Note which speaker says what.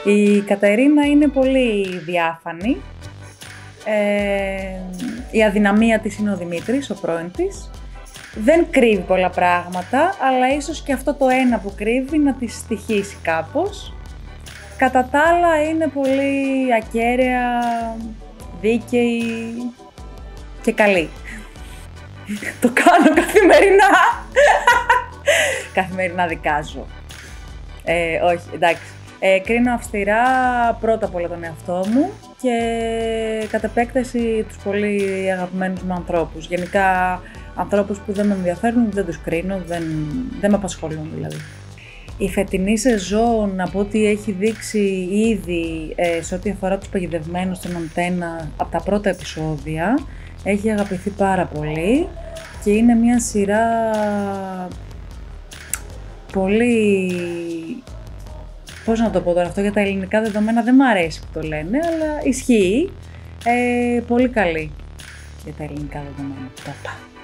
Speaker 1: Η Κατερίνα είναι πολύ διάφανη. Η αδυναμία της είναι ο Δημήτρης, ο πρώην της. Δεν κρύβει πολλά πράγματα, αλλά ίσως και αυτό το ένα που κρύβει να τη στοιχήσει κάπως. Κατά τα άλλα είναι πολύ ακέραια, δίκαιη και καλή. Το κάνω καθημερινά. Καθημερινά δικάζω. Όχι, εντάξει. Κρίνω αυστηρά πρώτα απ' όλα τον εαυτό μου και κατ' επέκταση τους πολύ αγαπημένους μου ανθρώπους. Γενικά ανθρώπους που δεν με ενδιαφέρουν δεν τους κρίνω, δεν με απασχολούν δηλαδή. Η φετινή σεζόν, από ό,τι έχει δείξει ήδη σε ό,τι αφορά τους παγιδευμένους στον Αντένα από τα πρώτα επεισόδια, έχει αγαπηθεί πάρα πολύ και είναι μια σειρά πολύ... Πώς να το πω τώρα, αυτό για τα ελληνικά δεδομένα δεν μ' αρέσει που το λένε, αλλά ισχύει. Πολύ καλή για τα ελληνικά δεδομένα.